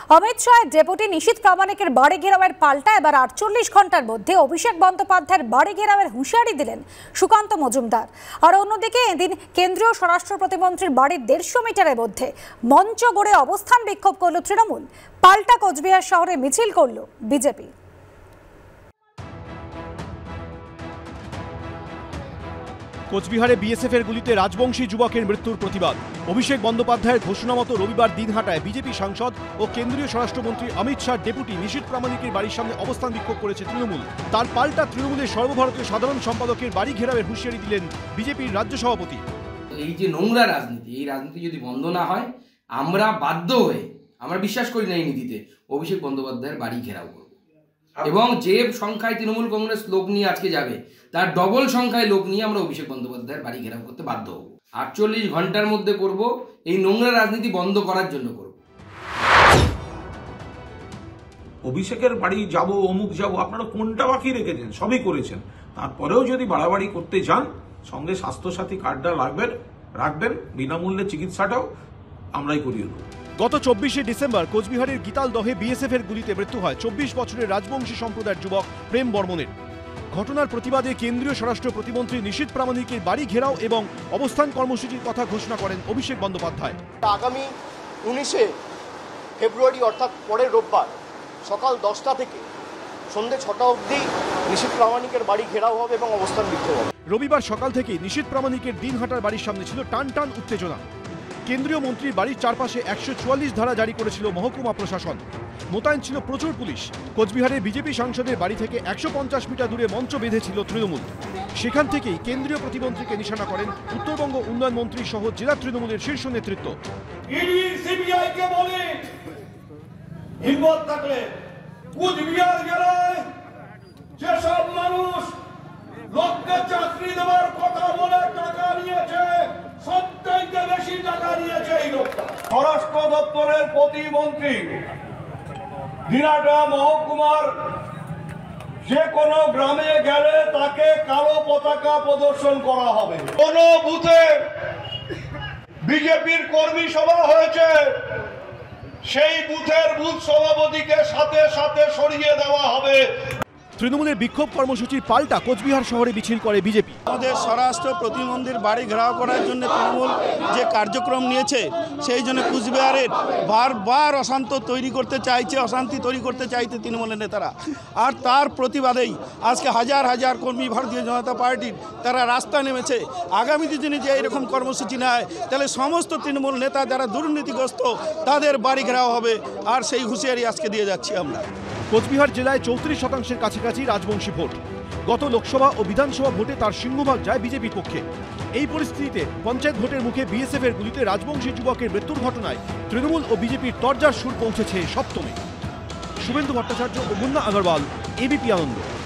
অমিত শাহের ডেপুটি নিশীথ প্রামাণিকের বাড়ি ঘেরাওয়ের পাল্টা এবার 48 ঘন্টার মধ্যে অভিষেক বন্দ্যোপাধ্যায়ের বাড়ি ঘেরাওয়ের হুঁশিয়ারি দিলেন সুকান্ত মজুমদার। আর অন্যদিকে এদিন কেন্দ্রীয় স্বরাষ্ট্র প্রতিমন্ত্রীর বাড়ির 150 মিটারের মধ্যে মঞ্চ গড়ে অবস্থান বিক্ষোভ করল তৃণমূল। পাল্টা কোচবিহার শহরে মিছিল করল বিজেপি। কোচবিহারে বিএসএফের গুলিতে রাজবংশী যুবকের মৃত্যুর প্রতিবাদ। অভিষেক বন্দ্যোপাধ্যায়ের ঘোষণা মতো রবিবার দিনহাটায় বিজেপি সাংসদ ও কেন্দ্রীয় স্বরাষ্ট্রমন্ত্রী অমিত শাহ ডেপুটি নিশীথ প্রামাণিকের বাড়ির সামনে অবস্থান বিক্ষোভ করেছে তৃণমূল। তার পাল্টা তৃণমূলের সর্বভারতীয় সাধারণ সম্পাদকের বাড়ি ঘেরাওয়ের হুঁশিয়ারি দিলেন বিজেপির রাজ্য সভাপতি। এই যে নোংরা রাজনীতি, এই রাজনীতি যদি বন্ধ না হয় আমরা বাধ্য হয়ে, আমরা বিশ্বাস করি না এই নীতিতে, অভিষেক বন্দ্যোপাধ্যায়ের বাড়ি ঘেরাও করব এবং যে সংখ্যায় তৃণমূল কংগ্রেস লোক নিয়ে আজকে যাবে তার ডবল সংখ্যায় লোক নিয়ে আমরা অভিষেক বন্দ্যোপাধ্যায়ের বাড়ি ঘেরাও করতে বাধ্য হব। 48 ঘন্টার মধ্যে করব, এই নোংরা রাজনীতি বন্ধ করার জন্য করব। অভিষেকের বাড়ি যাব, অমুক যাব, আপনারা কোনটা বাকি রেখেছেন? সবই করেছেন। তারপরেও যদি বাড়াবাড়ি করতে চান, সঙ্গে স্বাস্থ্যসাথী কার্ডটা রাখবেন, বিনামূল্যে চিকিৎসাটাও আমরাই করিয়ে দেবো। গত 24শে ডিসেম্বর কোচবিহারের গীতালদহে বিএসএফের গুলিতে মৃত্যু হয় 24 বছরের রাজবংশী সম্প্রদায়ের যুবক প্রেম বর্মনের। ঘটনার প্রতিবাদে কেন্দ্রীয় স্বরাষ্ট্র প্রতিমন্ত্রী নিশীথ প্রামাণিকের বাড়ি ঘেরাও এবং অবস্থান কর্মসূচির কথা ঘোষণা করেন অভিষেক বন্দ্যোপাধ্যায়। আগামী 19শে ফেব্রুয়ারি অর্থাৎ পরের রোববার সকাল 10টা থেকে সন্ধ্যে 6টা অবধি নিশীথ প্রামাণিকের বাড়ি ঘেরাও হবে এবং অবস্থান বিক্ষোভ হবে। রবিবার সকাল থেকেই নিশীথ প্রামাণিকের দিনহাটার বাড়ির সামনে ছিল টান টান উত্তেজনা। কেন্দ্রীয় মন্ত্রীর বাড়ির চারপাশে 144 ধারা জারি করেছিল মহকুমা প্রশাসন। মোতায়েন ছিল প্রচুর পুলিশ। কোচবিহারের বিজেপি সাংসদের বাড়ি থেকে 150 মিটার দূরে মঞ্চ বেঁধেছিল তৃণমূল। সেখান থেকেই কেন্দ্রীয় প্রতিমন্ত্রীকে নিশানা করেন উত্তরবঙ্গ উন্নয়ন মন্ত্রী সহ জেলা তৃণমূলের শীর্ষ নেতৃত্ব। সিবিআইকে বলে হিম্মত থাকলে কোচবিহার জেলায় যেসব মানুষ লোককে চাকরি দেওয়ার কথা বলে টাকা নিয়েছে, সবথেকে বেশি টাকা নিয়েছে এই লোকটা। স্বরাষ্ট্র দপ্তরের প্রতিমন্ত্রী দিনাটা মহকুমার যে কোনো গ্রামে গেলে তাকে কালো পতাকা প্রদর্শন করা হবে। কোন বুথে বিজেপির কর্মী সভা হয়েছে, সেই বুথের বুথ সভাপতিকে সাথে সাথে সরিয়ে দেওয়া হবে। তৃণমূলের বিক্ষোভ কর্মসূচির পাল্টা কোচবিহার শহরে মিছিল করে বিজেপি। আমাদের স্বরাষ্ট্র প্রতিমন্ত্রীর বাড়ি ঘেরাও করার জন্য তৃণমূল যে কার্যক্রম নিয়েছে, সেই জন্য কোচবিহারের বারবার অশান্তি তৈরি করতে চাইছে তৃণমূলের নেতারা। আর তার প্রতিবাদেই আজকে হাজার হাজার কর্মী ভারতীয় জনতা পার্টির তারা রাস্তা নেমেছে। আগামী দিনে যে এরকম কর্মসূচি নেয়, তাহলে সমস্ত তৃণমূল নেতা যারা দুর্নীতিগ্রস্ত তাদের বাড়ি ঘেরাও হবে। আর সেই হুঁশিয়ারি আজকে দিয়ে যাচ্ছি আমরা। কোচবিহার জেলায় 34% কাছাকাছি রাজবংশী ভোট। গত লোকসভা ও বিধানসভা ভোটে তার সিংহভাগ যায় বিজেপির পক্ষে। এই পরিস্থিতিতে পঞ্চায়েত ভোটের মুখে বিএসএফের গুলিতে রাজবংশী যুবকের মৃত্যুর ঘটনায় তৃণমূল ও বিজেপির তরজার সুর পৌঁছেছে সপ্তমে। শুভেন্দু ভট্টাচার্য ও মুন্না আগরওয়াল, এবিপি আনন্দ।